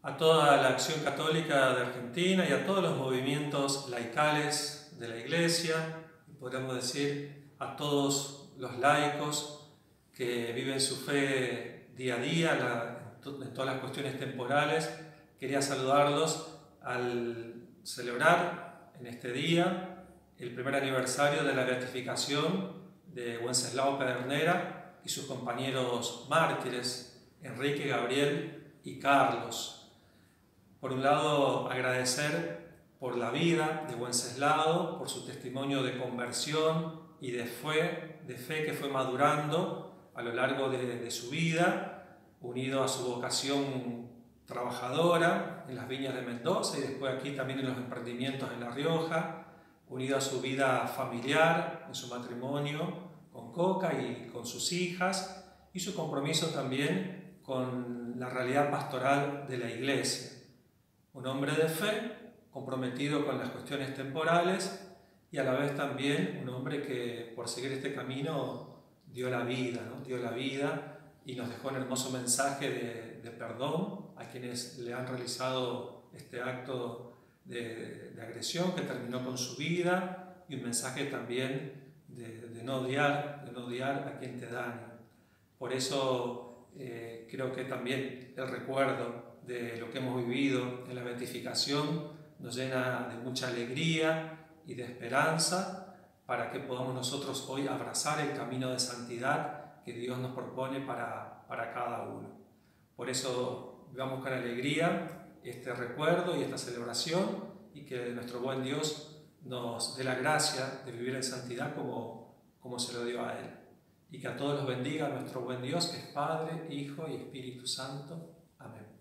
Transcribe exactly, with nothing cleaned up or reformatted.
a toda la acción católica de Argentina y a todos los movimientos laicales de la Iglesia, y podríamos decir a todos los laicos que viven su fe día a día la, en todas las cuestiones temporales. Quería saludarlos al celebrar en este día el primer aniversario de la beatificación de Wenceslao Pedernera y sus compañeros mártires Enrique, Gabriel y Carlos. Por un lado, agradecer por la vida de Wenceslao, por su testimonio de conversión y de fe, de fe que fue madurando a lo largo de, de su vida, unido a su vocación trabajadora en las viñas de Mendoza y después aquí también en los emprendimientos en La Rioja, unido a su vida familiar, en su matrimonio con Coca y con sus hijas, y su compromiso también con la realidad pastoral de la Iglesia. Un hombre de fe, comprometido con las cuestiones temporales y a la vez también un hombre que por seguir este camino dio la vida, ¿no? dio la vida y nos dejó un hermoso mensaje de, de perdón a quienes le han realizado este acto de, de agresión que terminó con su vida, y un mensaje también de, de no odiar, de no odiar a quien te daña. Por eso eh, creo que también el recuerdo de lo que hemos vivido en la beatificación nos llena de mucha alegría y de esperanza para que podamos nosotros hoy abrazar el camino de santidad que Dios nos propone para, para cada uno. Por eso vivamos con alegría este recuerdo y esta celebración, y que nuestro buen Dios nos dé la gracia de vivir en santidad como, como se lo dio a Él. Y que a todos los bendiga nuestro buen Dios, que es Padre, Hijo y Espíritu Santo. Amén.